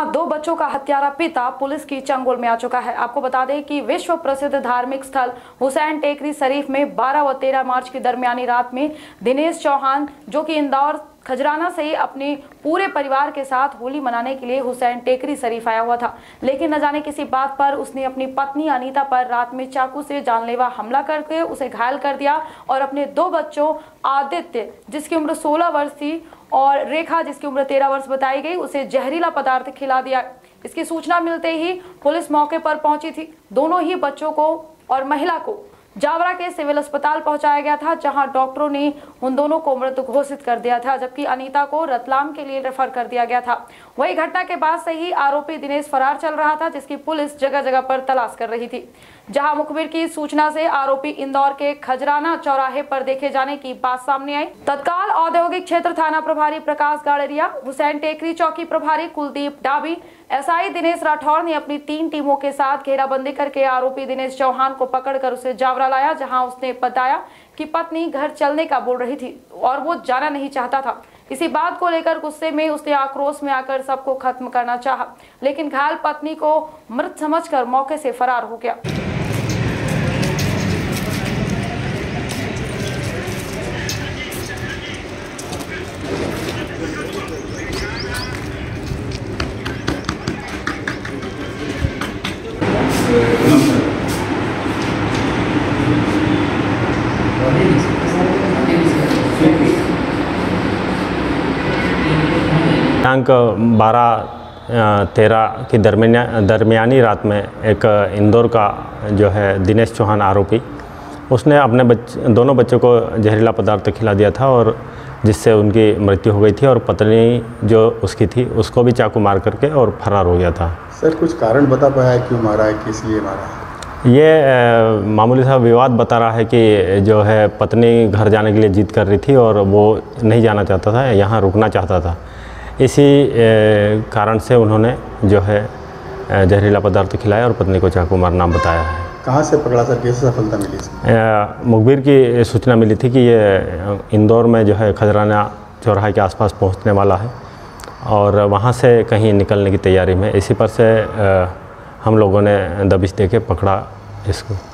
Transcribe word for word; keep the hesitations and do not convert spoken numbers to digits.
जहां दो बच्चों का हत्यारा पिता पुलिस की चंगुल में आ चुका है। आपको बता दें कि विश्व प्रसिद्ध धार्मिक स्थल हुसैन टेकरी शरीफ में बारह व तेरह मार्च की दरमियानी रात में दिनेश चौहान, जो कि इंदौर खजराना से ही अपने पूरे परिवार के साथ होली मनाने के लिए हुसैन टेकरी शरीफ आया हुआ था, लेकिन न जाने किसी बात पर उसने अपनी पत्नी अनीता पर रात में चाकू से जानलेवा हमला करके उसे घायल कर दिया और अपने दो बच्चों आदित्य, जिसकी उम्र सोलह वर्ष थी, और रेखा, जिसकी उम्र तेरह वर्ष बताई गई, उसे जहरीला पदार्थ खिला दिया। इसकी सूचना मिलते ही पुलिस मौके पर पहुंची थी। दोनों ही बच्चों को और महिला को जावरा के सिविल अस्पताल पहुंचाया गया था, जहां डॉक्टरों ने उन दोनों को मृत घोषित कर दिया था, जबकि अनीता को रतलाम के लिए रेफर कर दिया गया था। वही घटना के बाद से ही आरोपी दिनेश फरार चल रहा था, जिसकी पुलिस जगह जगह पर तलाश कर रही थी। जहां मुखबिर की सूचना से आरोपी इंदौर के खजराना चौराहे पर देखे जाने की बात सामने आई। तत्काल औद्योगिक क्षेत्र थाना प्रभारी प्रकाश गाड़ेरिया, हुसैन टेकरी चौकी प्रभारी कुलदीप डाबी, एसआई दिनेश राठौर ने अपनी तीन टीमों के साथ घेराबंदी करके आरोपी दिनेश चौहान को पकड़कर उसे जावरा लाया, जहां उसने बताया कि पत्नी घर चलने का बोल रही थी और वो जाना नहीं चाहता था। इसी बात को लेकर गुस्से में उसने आक्रोश में आकर सबको खत्म करना चाहा, लेकिन घायल पत्नी को मृत समझकर मौके से फरार हो गया। दिनांक बारह तेरह की दरमिया दरमियानी रात में एक इंदौर का जो है दिनेश चौहान आरोपी, उसने अपने बच दोनों बच्चों को जहरीला पदार्थ खिला दिया था और जिससे उनकी मृत्यु हो गई थी, और पत्नी जो उसकी थी उसको भी चाकू मार करके और फरार हो गया था। सर, कुछ कारण बता पाया है क्यों मारा है, किस लिए मारा है? ये मामूली सा विवाद बता रहा है कि जो है पत्नी घर जाने के लिए जिद कर रही थी और वो नहीं जाना चाहता था, यहाँ रुकना चाहता था। इसी कारण से उन्होंने जो है जहरीला पदार्थ खिलाया और पत्नी को चाकू मारना बताया है। कहाँ से पकड़ा सर, कैसे सफलता मिली इसमें? मुखबिर की सूचना मिली थी कि ये इंदौर में जो है खजराना चौराहे के आसपास पहुंचने वाला है और वहां से कहीं निकलने की तैयारी में, इसी पर से हम लोगों ने दबिश देके पकड़ा इसको।